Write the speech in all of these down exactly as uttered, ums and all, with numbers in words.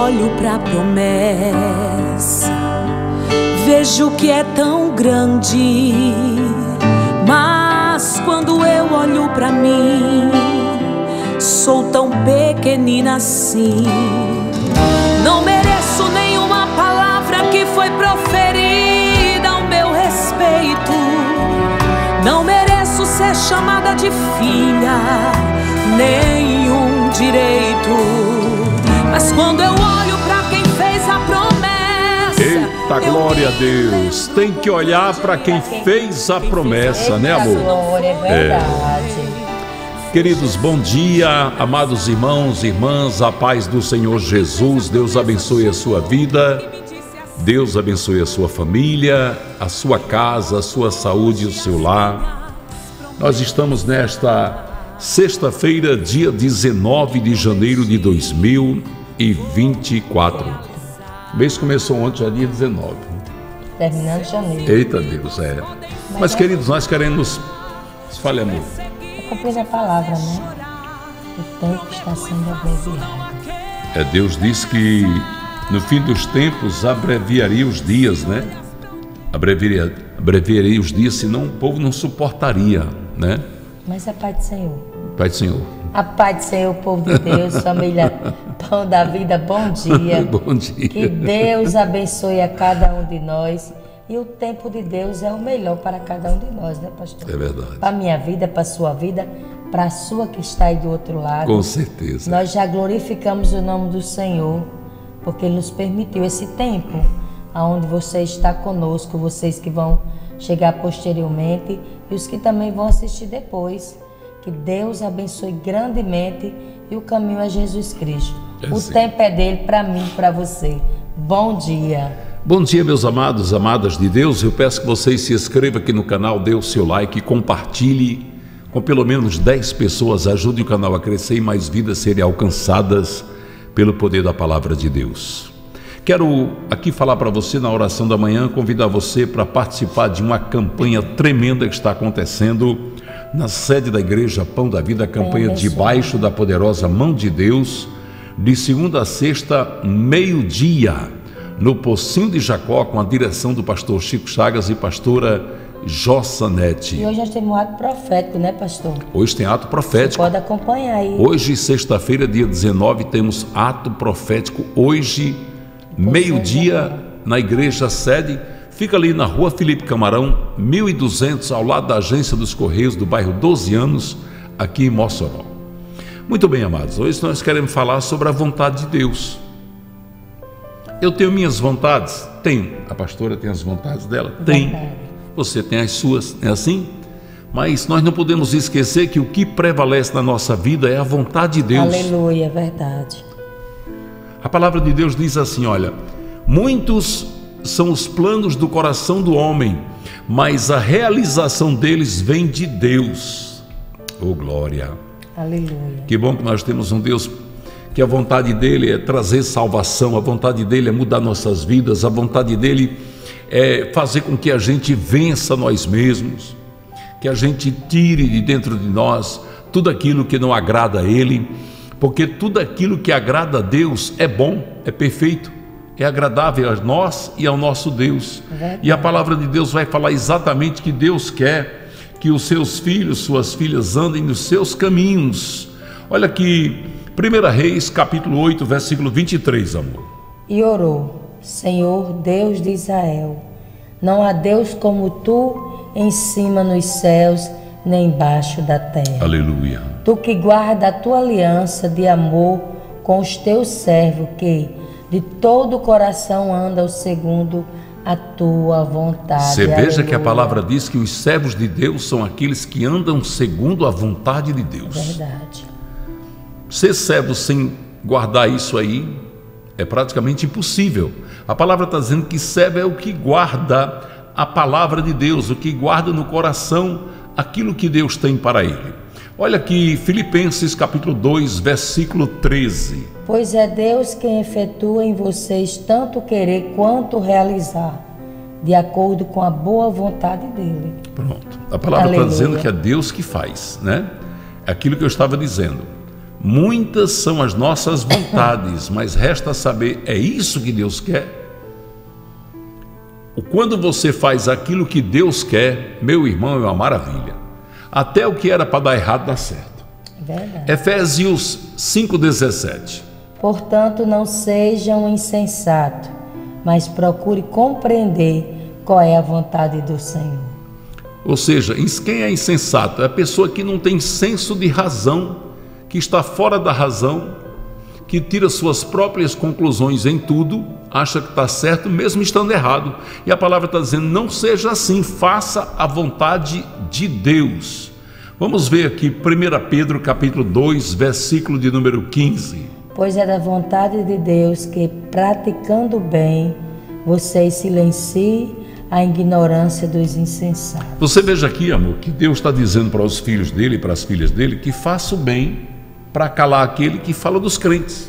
olho para a promessa, vejo que é tão grande, mas quando eu olho para mim, sou tão pequenina assim. Não mereço nenhuma palavra que foi proferida ao meu respeito. Não mereço ser chamada de filha, nenhum direito. Mas quando eu olho para quem fez a promessa, eita, glória a Deus, tem que olhar para quem fez a promessa, né, amor? Glória, é verdade. É. Queridos, bom dia, amados irmãos e irmãs, a paz do Senhor Jesus. Deus abençoe a sua vida, Deus abençoe a sua família, a sua casa, a sua saúde e o seu lar. Nós estamos nesta sexta-feira, dia dezenove de janeiro de dois mil e vinte e quatro. O mês começou ontem, já dia dezenove. Terminando janeiro. Eita Deus, é. Mas, Mas queridos, nós queremos... Fale, amor. É cumprir a palavra, né? O tempo está sendo abreviado. É, Deus disse que no fim dos tempos abreviaria os dias, né? Abreviaria, abreviaria os dias, senão o povo não suportaria, né? Mas a paz do Senhor. Pai do Senhor. A paz do Senhor, povo de Deus, família Pão da Vida, bom dia. Bom dia. Que Deus abençoe a cada um de nós. E o tempo de Deus é o melhor para cada um de nós, né, pastor? É verdade. Para a minha vida, para a sua vida, para a sua que está aí do outro lado. Com certeza. Nós já glorificamos o nome do Senhor, porque Ele nos permitiu esse tempo, onde você está conosco, vocês que vão chegar posteriormente e os que também vão assistir depois. Que Deus abençoe grandemente e o caminho é Jesus Cristo. É o sim. tempo é dele para mim, para você. Bom dia. Bom dia, meus amados, amadas de Deus. Eu peço que vocês se inscrevam aqui no canal, dê o seu like, compartilhe com pelo menos dez pessoas, ajude o canal a crescer e mais vidas serem alcançadas pelo poder da palavra de Deus. Quero aqui falar para você na oração da manhã, convidar você para participar de uma campanha tremenda que está acontecendo na sede da Igreja Pão da Vida, a campanha é Debaixo da Poderosa Mão de Deus, de segunda a sexta, meio-dia, no Pocinho de Jacó, com a direção do pastor Chico Chagas e pastora Jossanete. E hoje nós temos um ato profético, né, pastor? Hoje tem ato profético. Você pode acompanhar aí. Hoje, sexta-feira, dia dezenove, temos ato profético. Hoje, meio-dia, na igreja sede. Fica ali na rua Felipe Camarão, mil e duzentos, ao lado da agência dos Correios do bairro doze anos, aqui em Mossoró. Muito bem, amados, hoje nós queremos falar sobre a vontade de Deus. Eu tenho minhas vontades? Tenho. A pastora tem as vontades dela? Tem. Você tem as suas, é assim? Mas nós não podemos esquecer que o que prevalece na nossa vida é a vontade de Deus. Aleluia, é verdade. A palavra de Deus diz assim, olha, muitos são os planos do coração do homem, mas a realização deles vem de Deus. Oh, glória! Aleluia! Que bom que nós temos um Deus que a vontade dele é trazer salvação, a vontade dele é mudar nossas vidas, a vontade dele é fazer com que a gente vença nós mesmos, que a gente tire de dentro de nós tudo aquilo que não agrada a ele, porque tudo aquilo que agrada a Deus é bom, é perfeito, é agradável a nós e ao nosso Deus. É. E a palavra de Deus vai falar exatamente que Deus quer que os seus filhos, suas filhas andem nos seus caminhos. Olha aqui, primeira Reis, capítulo oito, versículo vinte e três, amor. E orou, Senhor Deus de Israel, não há Deus como tu em cima nos céus, nem embaixo da terra. Aleluia. Tu que guarda a tua aliança de amor com os teus servos, que de todo o coração anda segundo a tua vontade. Você veja Aleluia. Que a palavra diz que os servos de Deus são aqueles que andam segundo a vontade de Deus. Verdade. Ser servo sem guardar isso aí é praticamente impossível. A palavra está dizendo que servo é o que guarda a palavra de Deus, o que guarda no coração aquilo que Deus tem para ele. Olha aqui, Filipenses capítulo dois, versículo treze. Pois é Deus quem efetua em vocês tanto querer quanto realizar, de acordo com a boa vontade dele. Pronto. A palavra está dizendo que é Deus que faz, né? É aquilo que eu estava dizendo. Muitas são as nossas vontades, mas resta saber, é isso que Deus quer? Quando você faz aquilo que Deus quer, meu irmão, é uma maravilha. Até o que era para dar errado dá certo. Verdade. Efésios cinco, dezessete. Portanto, não sejam insensatos, mas procure compreender qual é a vontade do Senhor. Ou seja, quem é insensato? É a pessoa que não tem senso de razão, que está fora da razão, que tira suas próprias conclusões em tudo, acha que está certo mesmo estando errado. E a palavra está dizendo, não seja assim, faça a vontade de Deus. Vamos ver aqui primeira Pedro capítulo dois, versículo de número quinze. Pois é da vontade de Deus que, praticando o bem, vocês silenciem a ignorância dos insensatos. Você veja aqui, amor, que Deus está dizendo para os filhos dele e para as filhas dele que faça o bem para calar aquele que fala dos crentes.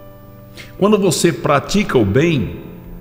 Quando você pratica o bem,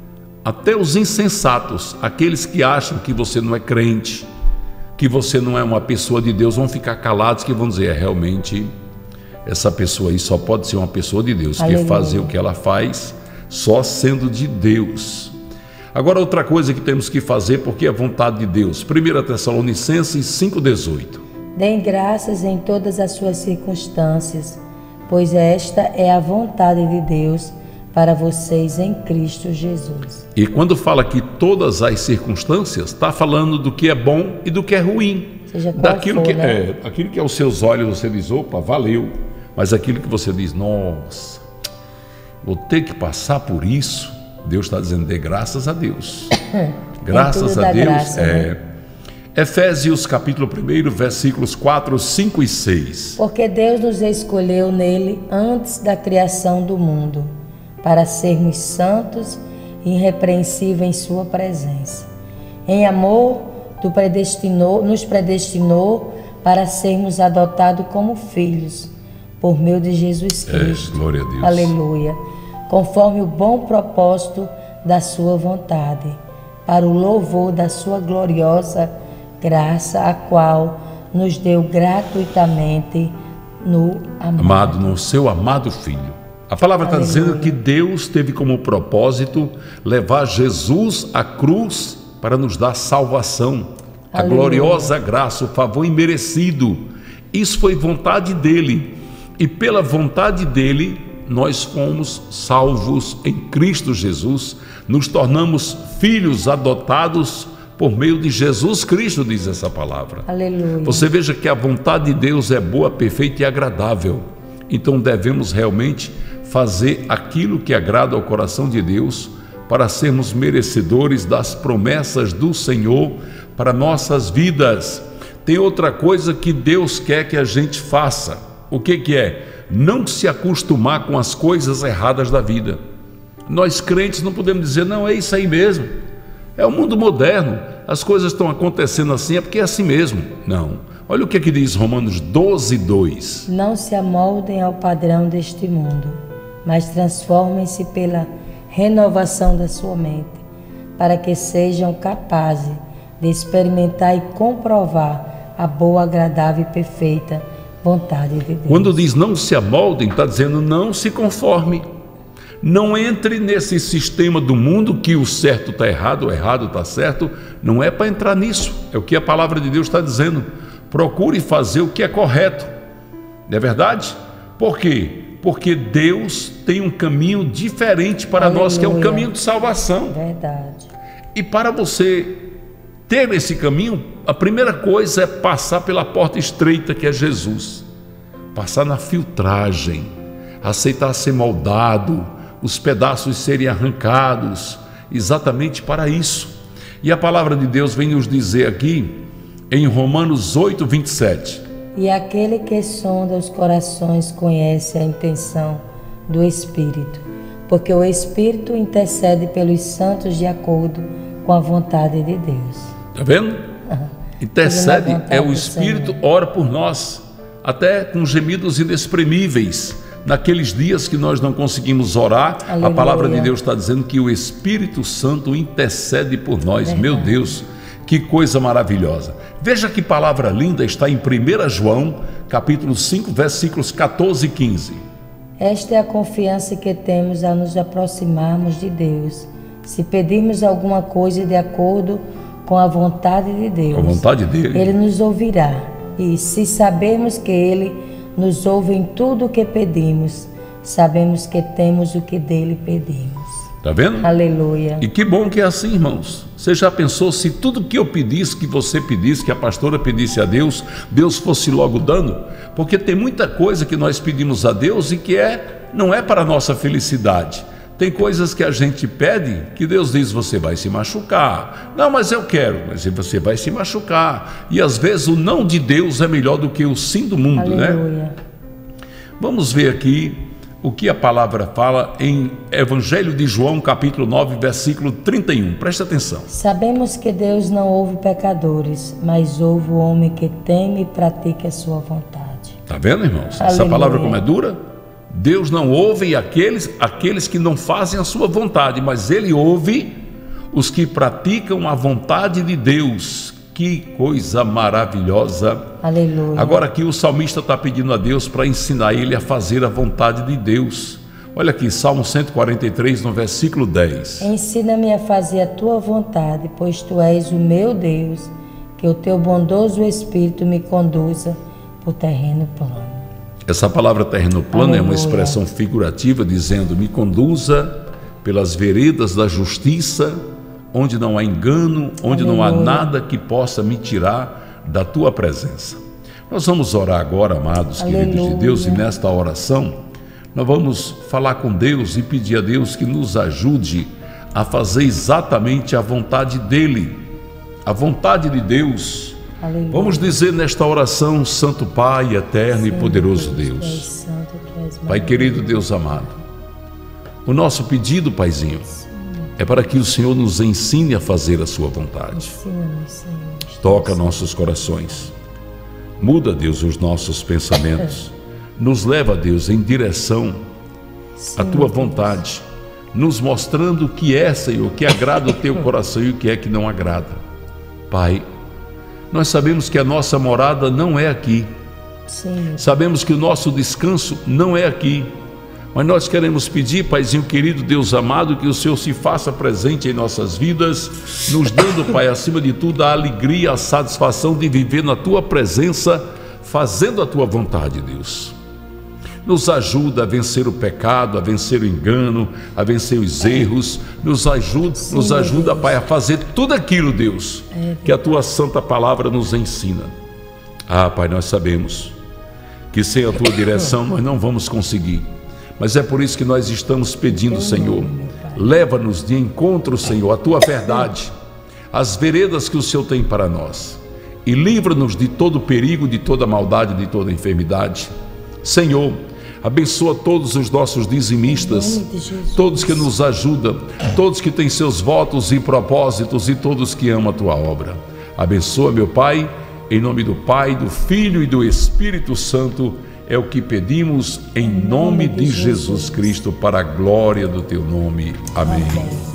até os insensatos, aqueles que acham que você não é crente, que você não é uma pessoa de Deus, vão ficar calados, que vão dizer, é, realmente essa pessoa aí só pode ser uma pessoa de Deus, que fazer o que ela faz só sendo de Deus. Agora outra coisa que temos que fazer, porque é a vontade de Deus. primeira Tessalonicenses cinco, dezoito. Deem graças em todas as suas circunstâncias, pois esta é a vontade de Deus para vocês em Cristo Jesus. E quando fala que todas as circunstâncias, está falando do que é bom e do que é ruim. Seja qual Daquilo for, que, né? é, aquilo que aos seus olhos você diz, opa, valeu. Mas aquilo que você diz, nossa, vou ter que passar por isso. Deus está dizendo, dê graças a Deus. Graças a Deus. Graça, é. né? Efésios capítulo um, versículos quatro, cinco e seis. Porque Deus nos escolheu nele antes da criação do mundo, para sermos santos e irrepreensíveis em sua presença. Em amor, tu predestinou, nos predestinou para sermos adotados como filhos, por meio de Jesus Cristo. É, glória a Deus. Aleluia. Conforme o bom propósito da sua vontade, para o louvor da sua gloriosa graça, a qual nos deu gratuitamente no amado. Amado, no seu amado Filho. A palavra está dizendo que Deus teve como propósito levar Jesus à cruz para nos dar salvação, a Aleluia. gloriosa graça, o favor imerecido. Isso foi vontade dele, e pela vontade dele nós fomos salvos em Cristo Jesus, nos tornamos filhos adotados por meio de Jesus Cristo, diz essa palavra. Aleluia. Você veja que a vontade de Deus é boa, perfeita e agradável. Então devemos realmente fazer aquilo que agrada ao coração de Deus, para sermos merecedores das promessas do Senhor para nossas vidas. Tem outra coisa que Deus quer que a gente faça. O que que é? Não se acostumar com as coisas erradas da vida. Nós crentes não podemos dizer, não, é isso aí mesmo. É o mundo moderno, as coisas estão acontecendo assim, é porque é assim mesmo. Não. Olha o que, que diz Romanos doze, dois. Não se amoldem ao padrão deste mundo, mas transformem-se pela renovação da sua mente, para que sejam capazes de experimentar e comprovar a boa, agradável e perfeita vontade de Deus. Quando diz não se amoldem, está dizendo não se conforme. Não entre nesse sistema do mundo que o certo está errado, o errado está certo. Não é para entrar nisso. É o que a palavra de Deus está dizendo. Procure fazer o que é correto. Não é verdade? Por quê? Porque Deus tem um caminho diferente para Aleluia. Nós, que é um caminho de salvação. Verdade. E para você ter esse caminho, a primeira coisa é passar pela porta estreita, que é Jesus. Passar na filtragem, aceitar ser moldado, os pedaços serem arrancados, exatamente para isso. E a palavra de Deus vem nos dizer aqui, em Romanos oito, vinte e sete. E aquele que sonda os corações conhece a intenção do Espírito, porque o Espírito intercede pelos santos de acordo com a vontade de Deus. Está vendo? Uhum. Intercede, é o Espírito, Senhor. ora por nós, até com gemidos inexprimíveis. Naqueles dias que nós não conseguimos orar, Aleluia. A palavra de Deus está dizendo que o Espírito Santo intercede por nós. Verdade. Meu Deus, Que coisa maravilhosa. Veja que palavra linda está em primeira João, capítulo cinco, versículos quatorze e quinze. Esta é a confiança que temos ao nos aproximarmos de Deus. Se pedirmos alguma coisa de acordo com a vontade de Deus, com a vontade dele, Ele nos ouvirá. E se sabemos que Ele nos ouve em tudo o que pedimos, sabemos que temos o que dele pedimos. Está vendo? Aleluia. E que bom que é assim, irmãos. Você já pensou se tudo que eu pedisse, que você pedisse, que a pastora pedisse a Deus, Deus fosse logo dando? Porque tem muita coisa que nós pedimos a Deus e que é, não é para a nossa felicidade. Tem coisas que a gente pede que Deus diz, você vai se machucar. Não, mas eu quero, mas você vai se machucar. E às vezes o não de Deus é melhor do que o sim do mundo, Aleluia. Né? Vamos ver aqui o que a palavra fala em Evangelho de João, capítulo nove, versículo trinta e um. Presta atenção. Sabemos que Deus não ouve pecadores, mas ouve o homem que teme e pratica a sua vontade. Está vendo, irmãos? Aleluia. Essa palavra como é dura? Deus não ouve aqueles, aqueles que não fazem a sua vontade, mas Ele ouve os que praticam a vontade de Deus. Que coisa maravilhosa. Aleluia. Agora aqui o salmista está pedindo a Deus para ensinar ele a fazer a vontade de Deus. Olha aqui, Salmo cento e quarenta e três, no versículo dez. Ensina-me a fazer a tua vontade, pois tu és o meu Deus, que o teu bondoso Espírito me conduza por terreno plano. Essa palavra terreno plano Aleluia. É uma expressão figurativa dizendo, me conduza pelas veredas da justiça, onde não há engano, onde Aleluia. Não há nada que possa me tirar da tua presença. Nós vamos orar agora, amados, Aleluia. Queridos de Deus, e nesta oração nós vamos falar com Deus e pedir a Deus que nos ajude a fazer exatamente a vontade dEle, a vontade de Deus. Aleluia. Vamos dizer nesta oração, Santo Pai, eterno Sim, e poderoso Deus, Deus. Santo, Pai querido, Deus amado, o nosso pedido, Paizinho, é para que o Senhor nos ensine a fazer a sua vontade. Toca nossos corações. Muda, Deus, os nossos pensamentos. Nos leva, Deus, em direção à tua vontade, nos mostrando o que é, Senhor, o que agrada o teu coração e o que é que não agrada. Pai, nós sabemos que a nossa morada não é aqui. Sim. Sabemos que o nosso descanso não é aqui. Mas nós queremos pedir, Paizinho querido, Deus amado, que o Senhor se faça presente em nossas vidas, nos dando, Pai, acima de tudo, a alegria, a satisfação de viver na Tua presença, fazendo a Tua vontade, Deus. Nos ajuda a vencer o pecado, a vencer o engano, a vencer os erros. Nos ajuda, Sim, nos ajuda, Pai, a fazer tudo aquilo, Deus, é, que a Tua santa palavra nos ensina. Ah, Pai, nós sabemos que sem a Tua direção nós não vamos conseguir. Mas é por isso que nós estamos pedindo, Senhor, leva-nos de encontro, Senhor, à Tua verdade, às veredas que o Senhor tem para nós, e livra-nos de todo perigo, de toda maldade, de toda enfermidade. Senhor, abençoa todos os nossos dizimistas, todos que nos ajudam, todos que têm seus votos e propósitos e todos que amam a Tua obra. Abençoa, meu Pai, em nome do Pai, do Filho e do Espírito Santo. É o que pedimos em nome de Jesus Cristo, para a glória do Teu nome. Amém.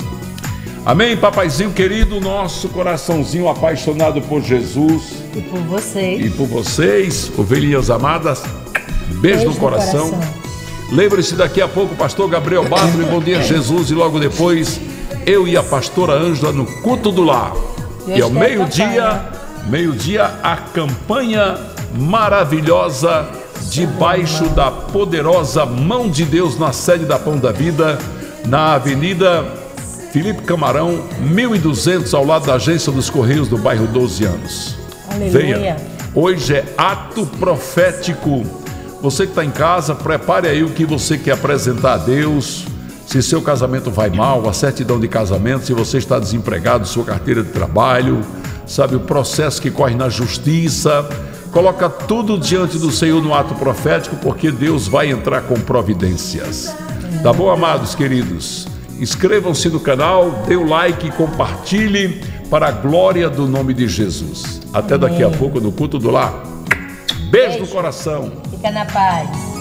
Amém, papaizinho querido, nosso coraçãozinho apaixonado por Jesus. E por vocês. E por vocês, ovelhinhas amadas. Beijo, Beijo no coração. coração. Lembre-se, daqui a pouco, pastor Gabriel Bátaro, Bom Dia Jesus, e logo depois, eu e a pastora Ângela no culto do lar. E ao meio-dia, meio-dia, a campanha maravilhosa debaixo da poderosa mão de Deus na sede da Pão da Vida, na Avenida Felipe Camarão, mil e duzentos, ao lado da agência dos Correios do bairro doze anos. Aleluia. Venha, hoje é ato profético. Você que está em casa, prepare aí o que você quer apresentar a Deus. Se seu casamento vai mal, a certidão de casamento, se você está desempregado, sua carteira de trabalho, sabe, o processo que corre na justiça. Coloca tudo diante do Senhor no ato profético, porque Deus vai entrar com providências. Tá bom, amados queridos? Inscrevam-se no canal, dê o like, compartilhe para a glória do nome de Jesus. Até daqui a pouco no culto do lar. Beijo no coração. Fica na paz.